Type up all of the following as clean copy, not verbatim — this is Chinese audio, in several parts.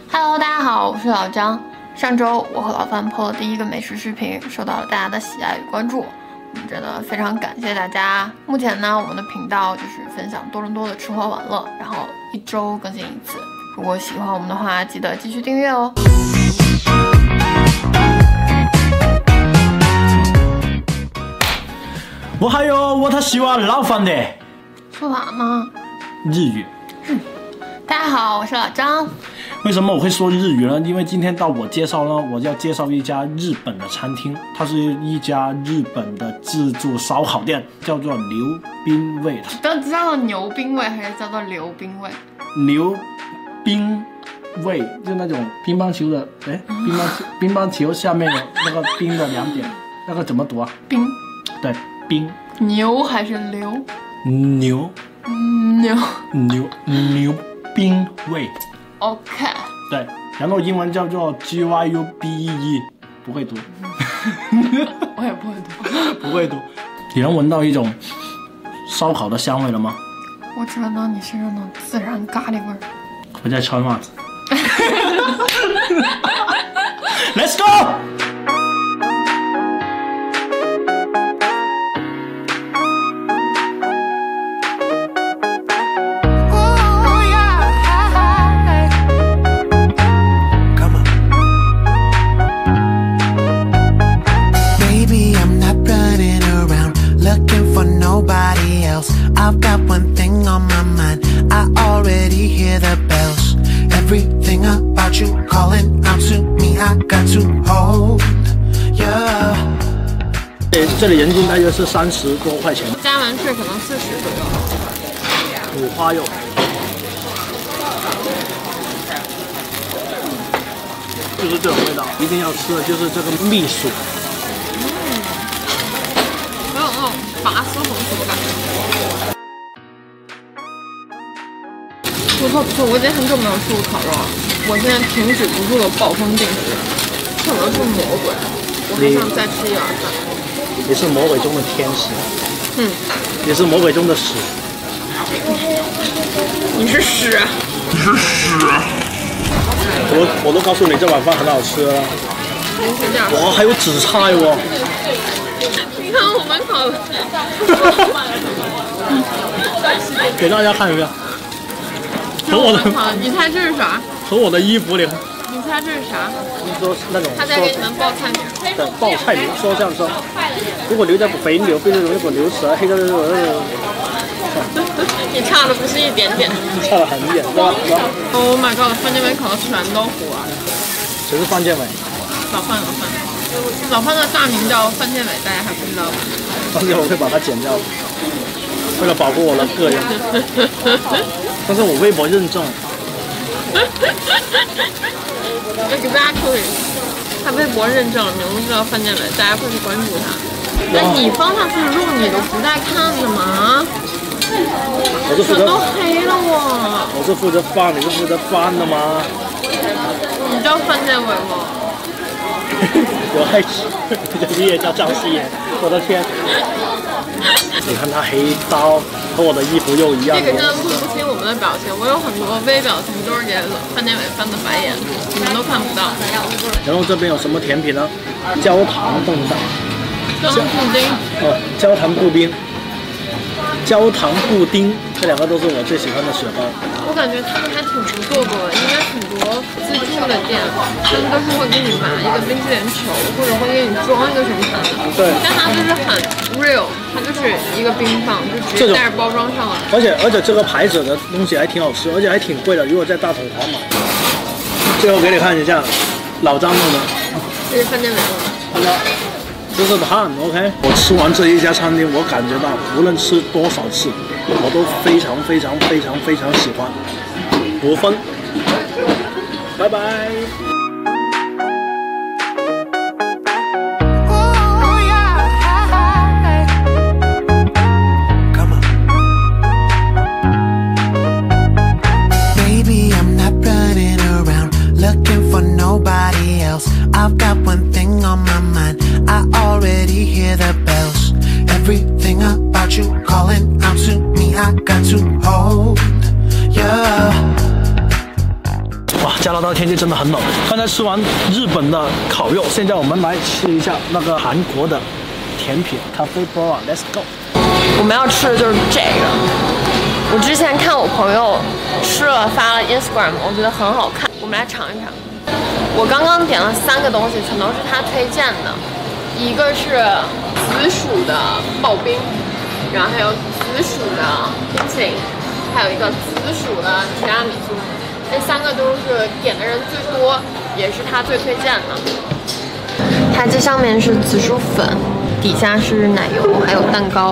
Hello， 大家好，我是老张。上周我和老范 PO 了第一个美食视频，受到了大家的喜爱与关注，我们真的非常感谢大家。目前呢，我们的频道就是分享多伦多的吃喝玩乐，然后1周更新1次。如果喜欢我们的话，记得继续订阅哦。 我还有我喜欢老范的说完吗？ 日语。 大家好，我是老张。 为什么我会说日语呢？因为今天到我介绍呢，我要介绍一家日本的餐厅，它是一家日本的自助烧烤店，叫做刘冰味的。 都叫做牛冰味还是叫做刘冰味？ 刘冰味就那种乒乓球的，乒乓球下面有那个冰的2点，那个怎么读啊？ 冰。 对，冰。 牛还是刘？ 牛冰味。 OK。 对，然后英文叫做 GYUBE， 不会读。 我也不会读。 不会读。你能闻到一种烧烤的香味了吗？ 我只闻到你身上的自然咖喱味儿。 我在穿袜子。Let's go。 I've got one thing on my mind. I already hear the bells. Everything about you calling out to me. I got to hold you. 这里人均大约是30多块钱， 加完税可能40左右。 五花肉，就是这种味道，一定要吃的就是这个蜜薯。 没有那种拔丝红薯的感觉。不错，我已经很久没有吃过烤肉了。我现在停止不住的暴风进食，可能是魔鬼，我还想再吃1碗饭。 你是魔鬼中的天使，你是魔鬼中的屎。 你是屎， 我都告诉你这碗饭很好吃了。哇，还有紫菜哦。 你看我们烤的。 给大家看一下。和我的， 你猜这是啥？ 和我的衣服里。 你猜这是啥？ 你说那种。 他在给你们报菜名。 对，报菜名说这样说。如果牛在肥牛，变成如果牛舌黑的。 你差的不是一点点。 差得很远，对吧 ？Oh my god！ 范建伟烤的全都糊了。 谁是范建伟？ 老范的大名叫范建伟，大家还不知道吧？ 范建伟会把它剪掉，为了保护我的个人。但是我微博认证。 Exactly， 他微博认证，名字叫范建伟，大家会去关注他。那你放上去的肉你都不带看的吗？ 我是负责。 全都黑了我。 我是负责放，你是负责翻的吗？ 你叫范建伟吗？ 有害死，你也叫张思妍，我的天！你看他黑刀和我的衣服又一样。 这个真的录不清我们的表情，我有很多微表情都是给范建伟翻的白眼，你们都看不到。 然后这边有什么甜品呢？焦糖冻蛋。 焦糖布丁。 焦糖布丁。焦糖布丁，这2个都是我最喜欢的雪糕。 我感觉他们还挺不做过的，应该挺多自助的店，他们都是会给你拿一个冰淇淋球，或者会给你装一个什么什么。 对。 但它就是很 real， 它就是一个冰棒，就直接带着包装上来。 而且这个牌子的东西还挺好吃，而且还挺贵的。如果在大统华买，最后给你看一下，老张弄的。 这是范建伟弄的。 这是碳 ，OK。我吃完这一家餐厅，我感觉到无论吃多少次，我都非常喜欢。5分，拜拜。 Baby, I'm not running around looking for nobody else. I've got one thing on my mind. I already hear the bells. Everything about you calling out to me. I got to hold you. 加拿大天气真的很冷。刚才吃完日本的烤肉，现在我们来吃一下那个韩国的甜品咖啡包啊 ，Let's go。 我们要吃的就是这个。我之前看我朋友吃了发了 Instagram， 我觉得很好看，我们来尝一尝。我刚刚点了3个东西，全都是他推荐的，一个是紫薯的刨冰，然后还有紫薯的冰淇淋，还有一个紫薯的提拉米苏。这3个都是点的人最多，也是他最推荐的。它这上面是紫薯粉，底下是奶油，还有蛋糕。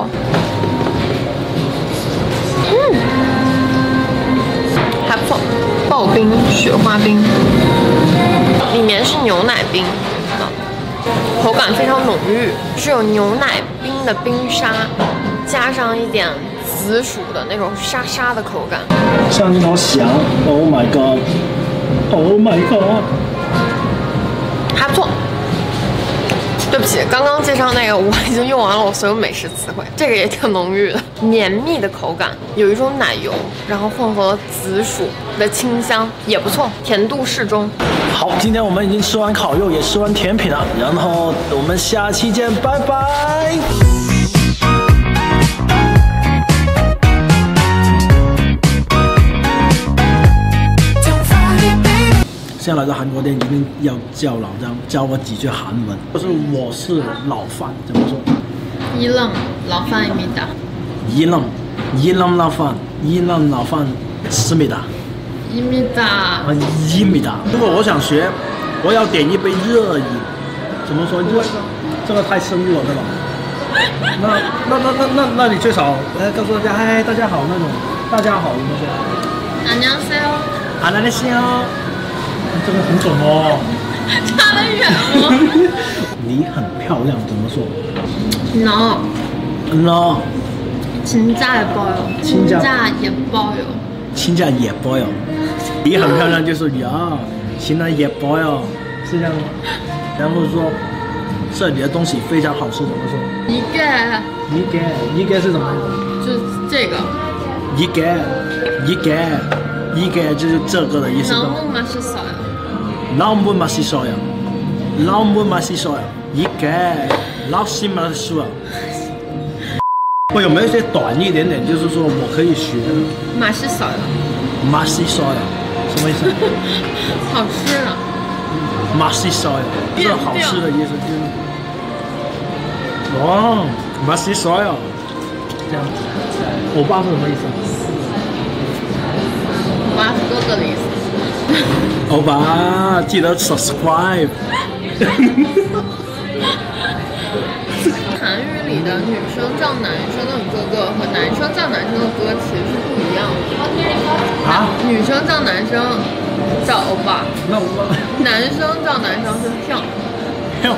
还不错，刨冰、雪花冰，里面是牛奶冰，口感非常浓郁，是有牛奶冰的冰沙，加上一点紫薯的那种沙沙的口感。 像一条翔 ，Oh my God，Oh my God， 还不错。对不起，刚刚介绍那个我已经用完了我所有美食词汇，这个也挺浓郁的，绵密的口感，有一种奶油，然后混合了紫薯的清香，也不错，甜度适中。 好，今天我们已经吃完烤肉，也吃完甜品了，然后我们下期见，拜拜。现在来到韩国店，一定要叫老张教我几句韩文。就是我是老范，怎么说？ 이름老范입니다。 이름老范입니다。입니다。如果我想学，我要点一杯热饮，怎么说？这个太深入了，对吧？那你最少告诉大家，嗨，大家好那种，大家好，怎么说？안녕하세요。这个很准哦， 差得远了。 你很漂亮，怎么说 ？No， 진짜 예뻐요。 진짜 예뻐요。 진짜 예뻐요。 你很漂亮就是呀，진짜 예뻐요， 是这样吗？然后说这里的东西非常好吃，怎么说？이게是什么意思？ 就是这个。 이게就是这个的意思。너무 맛있어요。 이게 너무 맛있어요。 我有没有一些短一点点，就是说我可以学？ 맛있어요。 什么意思？ 好吃的。 맛있어요， 就是好吃的意思，就是哦，맛있어요， 这样。欧巴是什么意思？ 欧巴是哥哥的意思。 欧巴，记得 subscribe。 韩语里的女生叫男生的哥哥和男生叫男生的哥其实是不一样的。啊？女生叫男生叫欧巴， 那我男生叫男生是형。 형，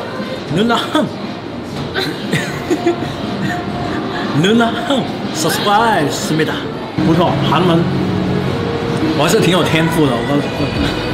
누나 형 subscribe 입니다。不错，韩文我还是挺有天赋的，我告诉你。